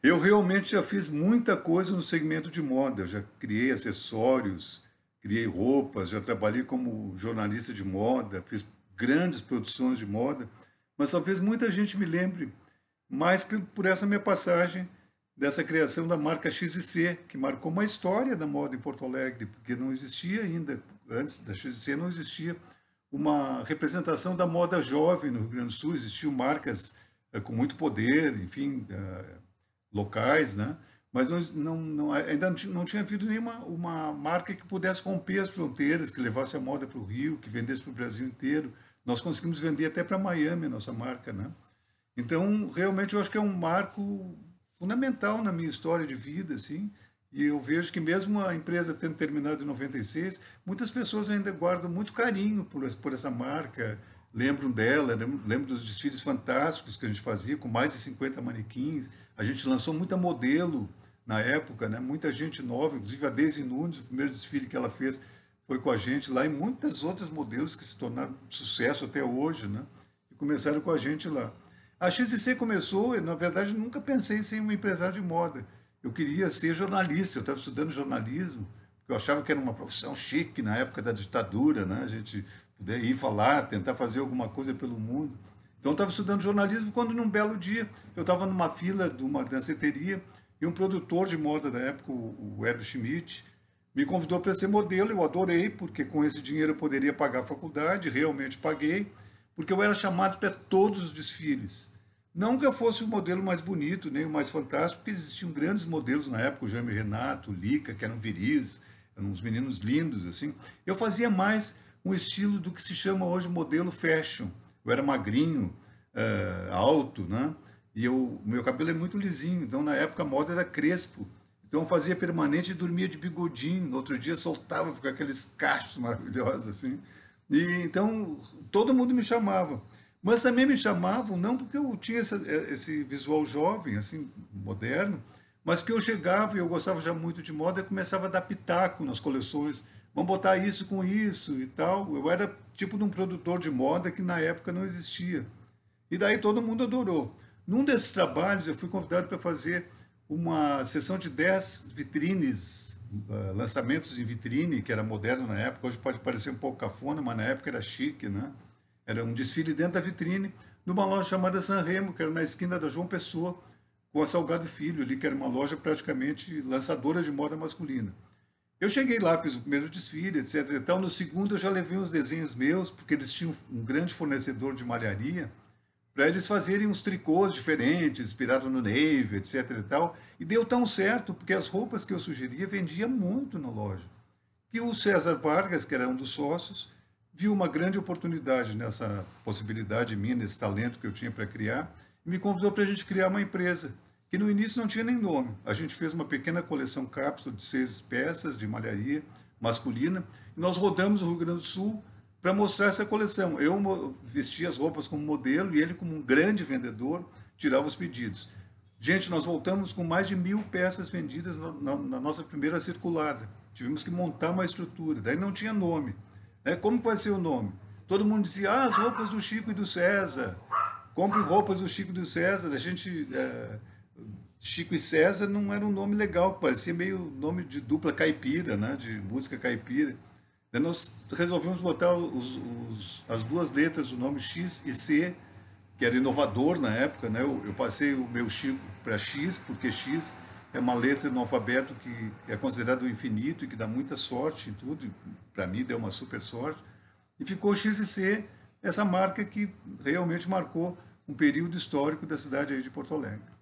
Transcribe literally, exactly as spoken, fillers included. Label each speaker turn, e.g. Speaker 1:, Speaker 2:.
Speaker 1: Eu realmente já fiz muita coisa no segmento de moda. Eu já criei acessórios, criei roupas, já trabalhei como jornalista de moda, fiz grandes produções de moda, mas talvez muita gente me lembre mais por, por essa minha passagem dessa criação da marca X e C, que marcou uma história da moda em Porto Alegre, porque não existia ainda, antes da X e C não existia uma representação da moda jovem no Rio Grande do Sul, existiam marcas eh, com muito poder, enfim, eh, locais, né? Mas não, não, não, ainda não tinha, não tinha havido nenhuma uma marca que pudesse romper as fronteiras, que levasse a moda para o Rio, que vendesse para o Brasil inteiro. Nós conseguimos vender até para Miami a nossa marca, né? Então, realmente, eu acho que é um marco fundamental na minha história de vida, assim. E eu vejo que mesmo a empresa tendo terminado em noventa e seis, muitas pessoas ainda guardam muito carinho por, essa- por essa marca, lembram dela, lembram, lembram dos desfiles fantásticos que a gente fazia, com mais de cinquenta manequins. A gente lançou muita modelo na época, né? Muita gente nova, inclusive a Daisy Nunes, o primeiro desfile que ela fez foi com a gente lá, e muitas outras modelos que se tornaram sucesso até hoje, né? E começaram com a gente lá. A X e C começou, eu, na verdade, nunca pensei em ser um empresário de moda. Eu queria ser jornalista, eu estava estudando jornalismo, porque eu achava que era uma profissão chique na época da ditadura, né? A gente poder ir falar, tentar fazer alguma coisa pelo mundo. Então, eu estava estudando jornalismo quando, num belo dia, eu estava numa fila de uma danceteria e um produtor de moda da época, o o Hélio Schmidt, me convidou para ser modelo. Eu adorei, porque com esse dinheiro eu poderia pagar a faculdade, realmente paguei, porque eu era chamado para todos os desfiles. Não que eu fosse o modelo mais bonito, nem o mais fantástico, porque existiam grandes modelos na época, o Jaime Renato, o Lica, que eram viris, eram uns meninos lindos, assim. Eu fazia mais um estilo do que se chama hoje modelo fashion. Eu era magrinho, eh, alto, né? E eu, meu cabelo é muito lisinho, então na época a moda era crespo. Então eu fazia permanente e dormia de bigodinho. No outro dia soltava com aqueles cachos maravilhosos, assim. E então todo mundo me chamava. Mas também me chamavam, não porque eu tinha essa, esse visual jovem, assim, moderno, mas porque eu chegava e eu gostava já muito de moda e começava a dar pitaco nas coleções. Vamos botar isso com isso e tal. Eu era tipo de um produtor de moda que na época não existia. E daí todo mundo adorou. Num desses trabalhos, eu fui convidado para fazer uma sessão de dez vitrines, uh, lançamentos em vitrine, que era moderno na época. Hoje pode parecer um pouco cafona, mas na época era chique, né? Era um desfile dentro da vitrine, numa loja chamada Sanremo, que era na esquina da João Pessoa, com a Salgado Filho, ali, que era uma loja praticamente lançadora de moda masculina. Eu cheguei lá, fiz o primeiro desfile, etc. Então, no segundo, eu já levei uns desenhos meus, porque eles tinham um grande fornecedor de malharia, para eles fazerem uns tricôs diferentes, inspirado no Navy, etc e tal. E deu tão certo, porque as roupas que eu sugeria vendia muito na loja. E o César Vargas, que era um dos sócios, viu uma grande oportunidade nessa possibilidade minha, nesse talento que eu tinha para criar, e me convidou para a gente criar uma empresa, que no início não tinha nem nome. A gente fez uma pequena coleção cápsula de seis peças de malharia masculina, e nós rodamos o Rio Grande do Sul para mostrar essa coleção. Eu vestia as roupas como modelo e ele, como um grande vendedor, tirava os pedidos. Gente, nós voltamos com mais de mil peças vendidas na, na, na nossa primeira circulada. Tivemos que montar uma estrutura. Daí não tinha nome. Né? Como vai ser o nome? Todo mundo dizia, ah, as roupas do Chico e do César. Compre roupas do Chico e do César. A gente... É, Chico e César não era um nome legal, parecia meio nome de dupla caipira, né? De música caipira. Daí nós resolvemos botar os, os, as duas letras, o nome X e C, que era inovador na época, né? Eu, eu passei o meu Chico para X, porque X é uma letra no alfabeto que é considerado infinito e que dá muita sorte em tudo. Para mim deu uma super sorte. E ficou X e C, essa marca que realmente marcou um período histórico da cidade aí de Porto Alegre.